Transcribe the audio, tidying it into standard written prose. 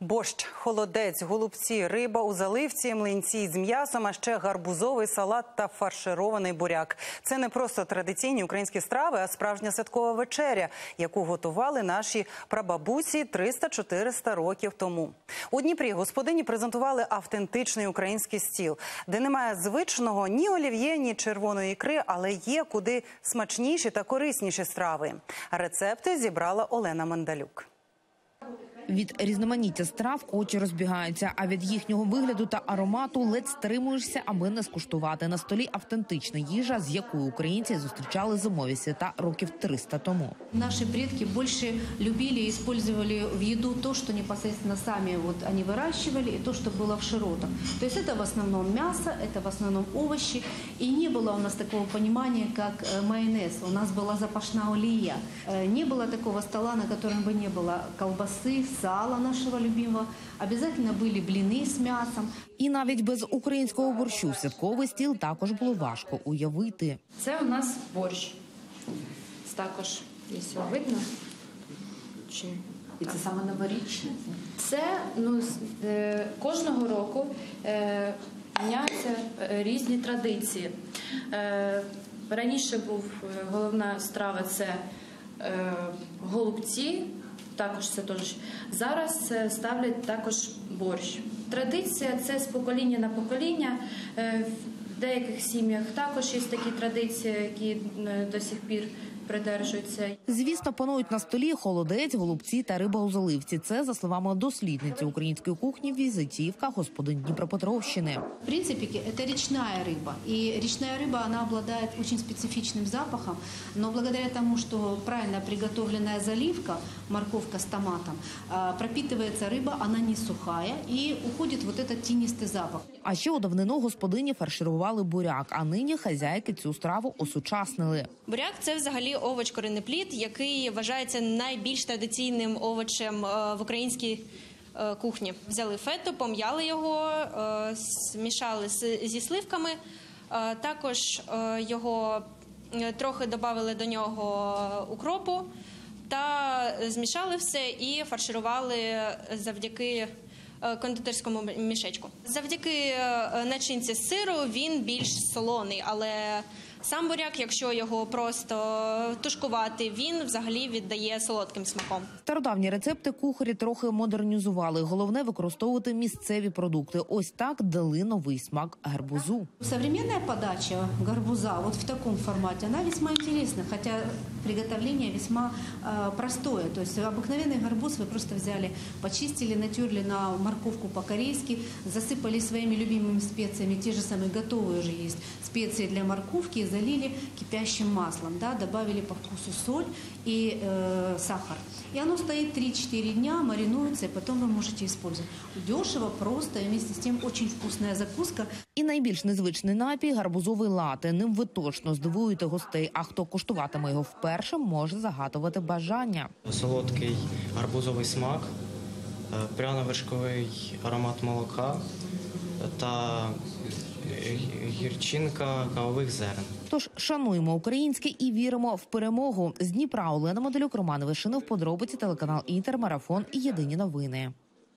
Борщ, холодець, голубці, риба у заливці, млинці з м'ясом, а ще гарбузовий салат та фарширований буряк. Це не просто традиційні українські страви, а справжня святкова вечеря, яку готували наші прабабусі 300-400 років тому. У Дніпрі господині презентували автентичний український стіл, де немає звичного ні олів'є, ні червоної ікри, але є куди смачніші та корисніші страви. Рецепти зібрала Олена Мандалюк. Від різноманіття страв очі розбігаються, а від їхнього вигляду та аромату ледь стримуєшся, аби не скуштувати. На столі автентична їжа, з якою українці зустрічали зимові свята років 300 тому. Наши предки больше любили и использовали в еду то, что непосредственно сами они выращивали, и то, что было в широтах. То есть это в основном мясо, это в основном овощи. И не было у нас такого понимания, как майонез. У нас была запашная олия. Не было такого стола, на котором бы не было колбасы, сала нашего любимого. Обязательно были блины с мясом. І навіть без українського борщу святковий стіл також було важко уявити. Це у нас борщ. Також, якщо видно. І це саме новорічне? Це кожного року міняються різні традиції. Раніше був головна страва – це голубці. Також це теж. Зараз ставлять також борщ. Традиція – це з покоління на покоління. В деяких сім'ях також є такі традиції, які до сих пір придержуються. Звісно, панують на столі холодець, голубці та риба у заливці. Це, за словами дослідниці української кухні, візитівка господин Дніпропетровщини. В принципе, это речная рыба. И речная рыба, она обладает очень специфичным запахом. Но благодаря тому, что правильно приготовленная заливка, морковка с томатом, пропитывается рыба, она не сухая и уходит вот этот тінистий запах. А ще у давнину господині фарширували буряк, а нині хазяйки цю страву осучаснили. Буряк – це взагалі овоч-коренеплід, який вважається найбільш традиційним овочем в українській кухні. Взяли фету, пом'яли його, змішали зі сливками, також його трохи додали до нього укропу та змішали все і фарширували завдяки кондитерському мішечку. Завдяки начинці з сиру він більш солоний, але сам буряк, якщо його просто тушкувати, він взагалі віддає солодким смаком. Стародавні рецепти кухарі трохи модернізували. Головне – використовувати місцеві продукти. Ось так дали новий смак гарбузу. Современная подача гарбуза вот в таком формате, она весьма интересна, хотя приготовление весьма простое. То есть обыкновенный гарбуз вы просто взяли, почистили, натерли на морковку по-корейски, засыпали своими любимыми специями, те же самые готовые уже есть специи для морковки, залили кипящим маслом, да, добавили по вкусу соль и сахар. И оно стоит 3-4 дня, маринуется, и потом вы можете использовать. Дешево, просто, и вместе с тем очень вкусная закуска. І найбільш незвичний напій – гарбузовий лате. Ним ви точно здивуєте гостей, а хто куштуватиме його вперше, може загадувати бажання. Солодкий гарбузовий смак, пряно-вершковий аромат молока та гірчинка кавових зерен. Тож шануємо українське і віримо в перемогу. З Дніпра Олена Мандалюк, Роман Вишинов, подробиці, телеканал Інтер, Марафон і Єдині новини.